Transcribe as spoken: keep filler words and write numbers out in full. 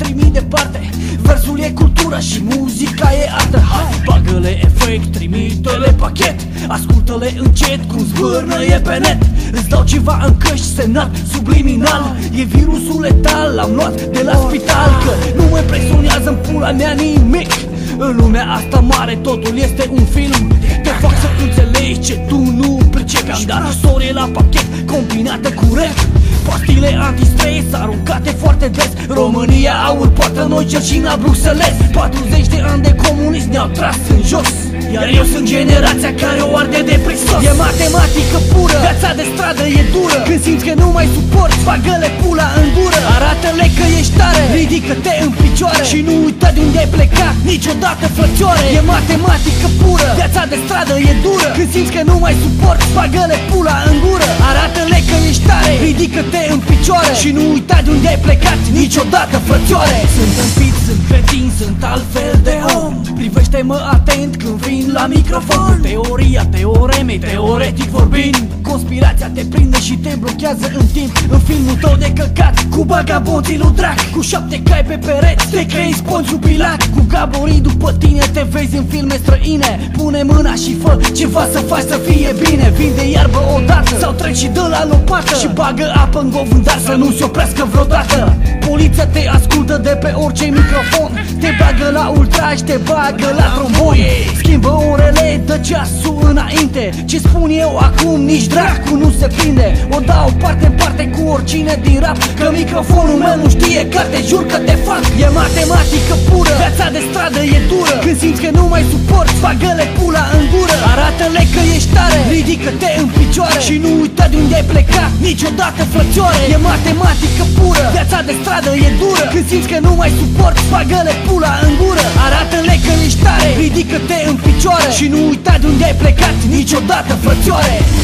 trimit departe. Versul e cultură și muzica e artă. Hai, bagă-le efect, trimite-le pachet, ascultă-le încet cum zbârnăie pe net. Îți dau ceva în căști semnat subliminal, e virusul letal, l-am luat de la spital. Că nu mă presionează în pula mea nimic. În lumea asta mare totul este un film. Te fac să înțelegi ce tu nu pricepi. Am dat istorie la pachet combinată cu rap. Pastile anti-stres aruncate foarte des. România aur poartă, noi cerșim la Bruxelles. patruzeci de ani de comunism ne-au tras în jos, iar eu sunt generația care o arde de prisos. E matematică pură, viața de stradă e dură. Când simți că nu mai suporți, bagă-le pula în gură. Arată-le că ești tare, ridică-te în picioare și nu uita de unde ai plecat niciodată, frățioare. E matematică pură, viața de stradă e dură. Când simți că nu mai suporți, bagă-le pula în gură. Arată-le că ești tare, ridică-te în picioare și nu uita de unde ai plecat niciodată, frățioare. Sunt împit, sunt cretin, sunt altfel de om. Privește-mă atent când vin la microfon. Teoria teoremei, teoretic vorbind, conspirația te prinde și te blochează în timp. În filmul tău de căcat cu bagabonții lui drac, cu șapte cai pe pereți te crezi Ponțiu Pilat. Cu gaborii după tine te vezi în filme străine. Pune mâna și fă ceva să faci să fie bine. Vinde iarbă odată sau treci și dă la lopată și bagă apă în govândar să nu se oprească vreodată. Poliția te ascultă de pe orice microfon, te bagă la ultraj, te bagă la trombon. Schimbă orele, dă ceasul înainte. Ce spun eu acum nici dracu nu se prinde. O dau parte în parte cu oricine din rap, că microfonul meu nu știe că te jur că te fac. E matematică pură, viața de stradă e dură. Când simți că nu mai suporți, bagă-le pula în gură. Arată-le că ești tare, ridică-te în picioare și nu uita de unde ai plecat niciodată, frățioare. E matematică pură, viața de stradă e dură. Când simți că nu mai suporți, bagă-le pula în gură. Arată-le că ești tare, ridică-te în picioare și nu uita de unde ai plecat niciodată, frățioare.